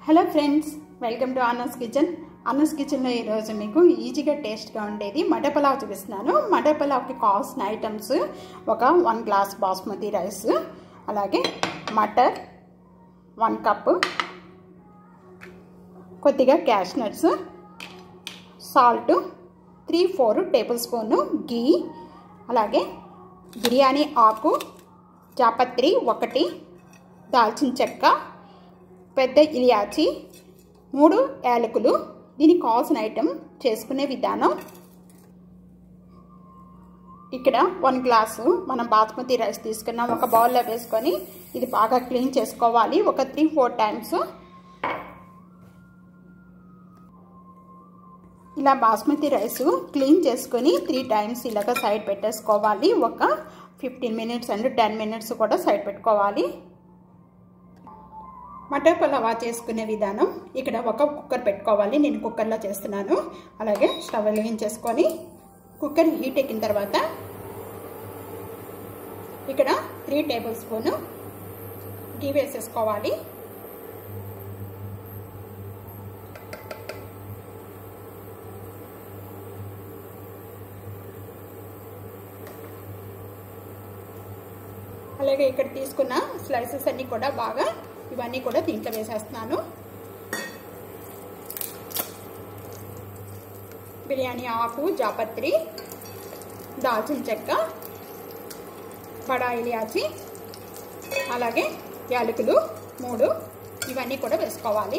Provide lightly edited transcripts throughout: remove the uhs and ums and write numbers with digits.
Hello friends, welcome to Anas kitchen. Anas కిచెన్లో ఈరోజు మీకు ఈజీగా టేస్ట్గా ఉండేది మటర్ పలావ్ చూపిస్తున్నాను. మటర్ పలావ్కి కావాల్సిన ఐటమ్స్ ఒక 1 గ్లాస్ బాస్మతి రైస్, అలాగే మటర్ 1 కప్, కొద్దిగా cashew nuts, salt 3-4 tablespoon ghee, అలాగే బిర్యానీ ఆకు, జాపత్రి 1, దాల్చిన చెక్క, పెద్ద ఇలాచి, 3 యాలకులు. దీనికి కావాల్సిన ఐటమ్ చేసుకునే విధానం. ఇక్కడ 1 గ్లాసు మనం బాస్మతి రైస్ తీసుకున్నాం. ఒక బౌల్లో వేసుకొని ఇది బాగా క్లీన్ చేసుకోవాలి. ఒక 3-4 టైమ్స్ ఇలా బాస్మతి రైస్ క్లీన్ చేసుకొని 3 టైమ్స్ ఇలాగ సైడ్ పెట్టేసుకోవాలి. ఒక 15 మినిట్స్ అండ్ 10 మినిట్స్ కూడా సైడ్ పెట్టుకోవాలి. మటర్ పలావ్ చేసుకునే విధానం. ఇక్కడ ఒక కుక్కర్ పెట్టుకోవాలి. నేను కుక్కర్లో చేస్తున్నాను. అలాగే స్టవ్ వెలిగించేసుకొని కుక్కర్ హీట్ ఎక్కిన తర్వాత ఇక్కడ 3 టేబుల్ స్పూన్ గీ వేసేసుకోవాలి. అలాగే ఇక్కడ తీసుకున్న స్లైసెస్ అన్నీ కూడా బాగా ఇవన్నీ కూడా దీంట్లో వేసేస్తున్నాను. బిర్యానీ ఆకు, జాపత్రి, దాల్చిన చెక్క, బడా ఇలాచి, అలాగే యాలకులు 3 ఇవన్నీ కూడా వేసుకోవాలి.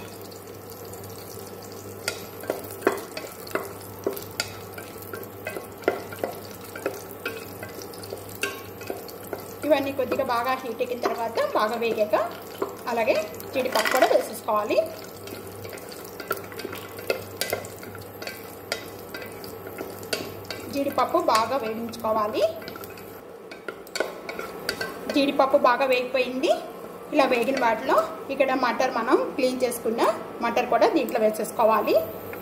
ఇవన్నీ కొద్దిగా బాగా హీట్ ఎక్కిన తర్వాత బాగా వేగాక అలాగే జీడిపప్పు కూడా వేసేసుకోవాలి. జీడిపప్పు బాగా వేయించుకోవాలి. జీడిపప్పు బాగా వేగిపోయింది. ఇలా వేగిన వాటిలో ఇక్కడ మటర్ మనం క్లీన్ చేసుకున్న మటర్ కూడా దీంట్లో వేసేసుకోవాలి.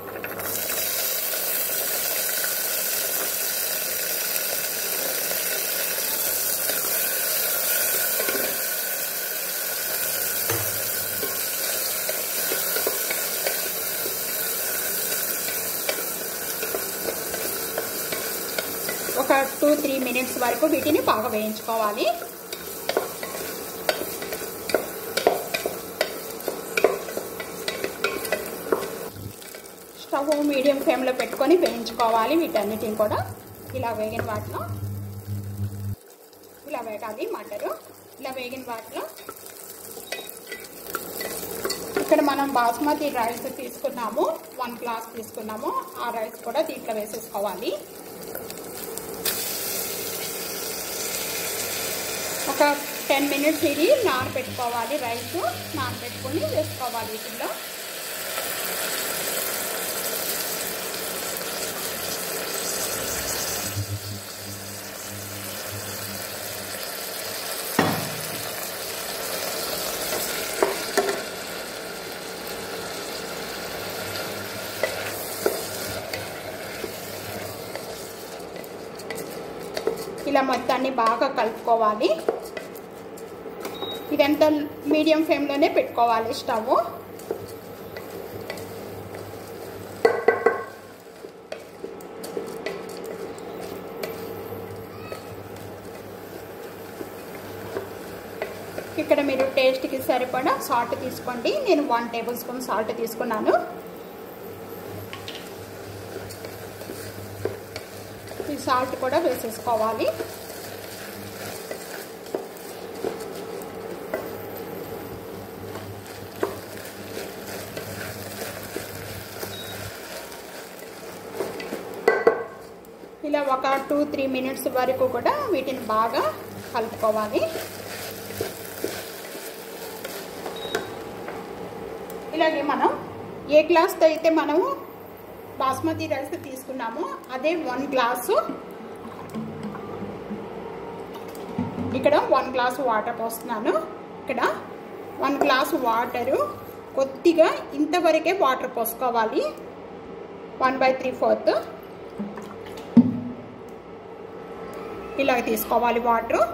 ఒక 2-3 మినిట్స్ వరకు వీటిని బాగా వేయించుకోవాలి. స్టవ్ మీడియం ఫ్లేమ్లో పెట్టుకొని వేయించుకోవాలి. వీటన్నిటిని కూడా ఇలా వేగిన వాటిలో ఇలా వేగాలి. మటరు ఇలా వేగిన వాటిలో ఇక్కడ మనం బాస్మతి రైస్ తీసుకున్నాము, 1 గ్లాస్ తీసుకున్నాము. ఆ రైస్ కూడా దీంట్లో వేసేసుకోవాలి. ఒక 10 మినిట్స్ ఇది నానబెట్టుకోవాలి. రైస్ నానబెట్టుకొని వేసుకోవాలి వీటిలో. ఇలా మొత్తాన్ని బాగా కలుపుకోవాలి. ఇదంతా మీడియం ఫ్లేమ్లోనే పెట్టుకోవాలి స్టవ్. ఇక్కడ మీరు టేస్ట్కి సరిపడా సాల్ట్ తీసుకోండి. నేను 1 టేబుల్ స్పూన్ సాల్ట్ తీసుకున్నాను. ఈ సాల్ట్ కూడా వేసేసుకోవాలి. ఇలా ఒక 2-3 మినిట్స్ వరకు కూడా వీటిని బాగా కలుపుకోవాలి. ఇలాగే మనం ఏ గ్లాస్తో అయితే మనము బాస్మతి రైస్ తీసుకున్నామో అదే 1 గ్లాసు ఇక్కడ 1 గ్లాసు వాటర్ పోస్తున్నాను. ఇక్కడ 1 గ్లాసు వాటరు కొద్దిగా ఇంతవరకే వాటర్ పోసుకోవాలి. 1/3 ఇలా తీసుకోవాలి వాటర్.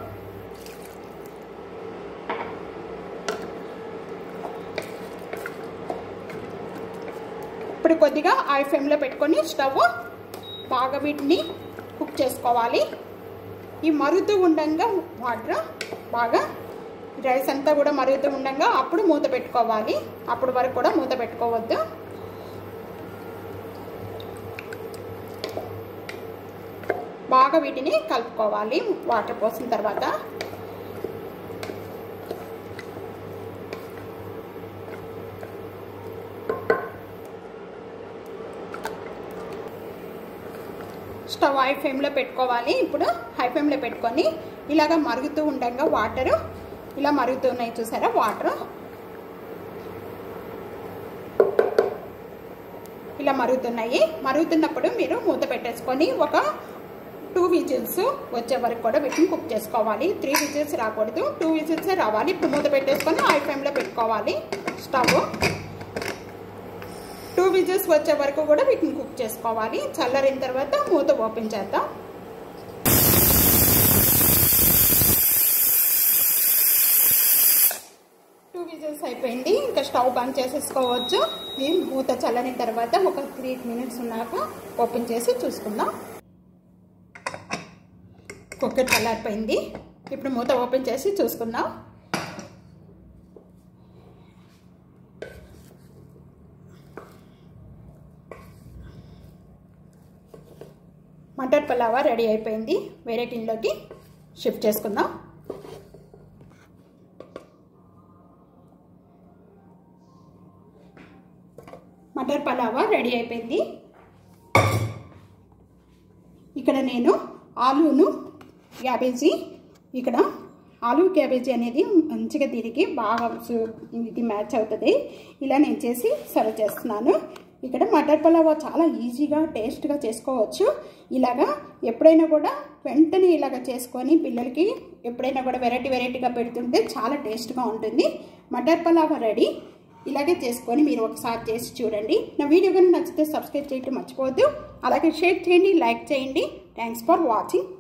ఇప్పుడు కొద్దిగా హై ఫ్లేమ్లో పెట్టుకొని స్టవ్ బాగా వీటిని కుక్ చేసుకోవాలి. ఈ మరుగుతూ ఉండగా వాటర్ బాగా రైస్ అంతా కూడా మరుగుతూ ఉండగా అప్పుడు మూత పెట్టుకోవాలి. అప్పుడు వరకు కూడా మూత పెట్టుకోవద్దు. బాగా వీటిని కలుపుకోవాలి వాటర్ పోసిన తర్వాత. స్టవ్ హై ఫ్లేమ్లో పెట్టుకోవాలి. ఇప్పుడు హై ఫ్లేమ్లో పెట్టుకొని ఇలాగ మరుగుతూ ఉండగా వాటరు ఇలా మరుగుతున్నాయి చూసారా, వాటర్ ఇలా మరుగుతున్నాయి. మరుగుతున్నప్పుడు మీరు మూత పెట్టేసుకొని ఒక 2 విజిల్స్ వచ్చే వరకు కూడా వీటిని కుక్ చేసుకోవాలి. 3 విజిల్స్ రాకూడదు, 2 విజిల్సే రావాలి. ఇప్పుడు మూత పెట్టేసుకొని హై ఫ్లేమ్లో పెట్టుకోవాలి స్టవ్. 2 విజిల్స్ వచ్చే వరకు కూడా వీటిని కుక్ చేసుకోవాలి. చల్లారిన తర్వాత మూత ఓపెన్ చేద్దాం. విజిల్స్ అయిపోయింది. ఇంకా స్టవ్ బంద్ చేసేసుకోవచ్చు. ఈ మూత చల్లని తర్వాత ఒక 3 మినిట్స్ ఉన్నాక ఓపెన్ చేసి చూసుకుందాం. కుక్కర్ చల్లారిపోయింది. ఇప్పుడు మూత ఓపెన్ చేసి చూసుకుందాం. మటర్ పలావా రెడీ అయిపోయింది. వేరే గిన్నెలోకి షిఫ్ట్ చేసుకుందాం. మటర్ పలావా రెడీ అయిపోయింది. ఇక్కడ నేను ఆలూను క్యాబేజీ, ఇక్కడ ఆలూ క్యాబేజీ అనేది మంచిగా దీనికి బాగా ఇది మ్యాచ్ అవుతుంది. ఇలా నేను చేసి సర్వ్ చేస్తున్నాను. ఇక్కడ మటర్ పలావా చాలా ఈజీగా టేస్ట్గా చేసుకోవచ్చు. ఇలాగా ఎప్పుడైనా కూడా వెంటనే ఇలాగ చేసుకొని పిల్లలకి ఎప్పుడైనా కూడా వెరైటీగా పెడుతుంటే చాలా టేస్ట్గా ఉంటుంది. మటర్ పలావా రెడీ. ఇలాగే చేసుకొని మీరు ఒకసారి చేసి చూడండి. నా వీడియో కానీ నచ్చితే సబ్స్క్రైబ్ చేయడం మర్చిపోవద్దు. అలాగే షేర్ చేయండి, లైక్ చేయండి. Thanks for watching.